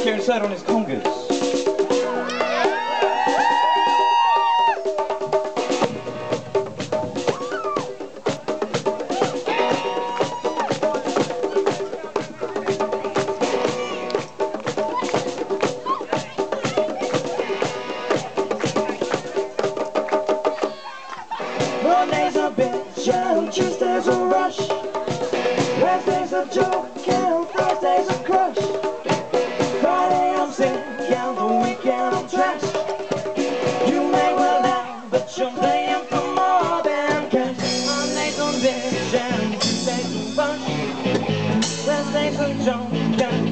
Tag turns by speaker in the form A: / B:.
A: here inside on his congas.
B: Monday's a bitch and Tuesday's a rush, Wednesday's a joke and Thursday's a crush, Friday I'm sick and the weekend I'm trash. You may well laugh, but you're playing for more than cash. Monday's a bitch and Tuesday's a rush, Wednesday's a joke and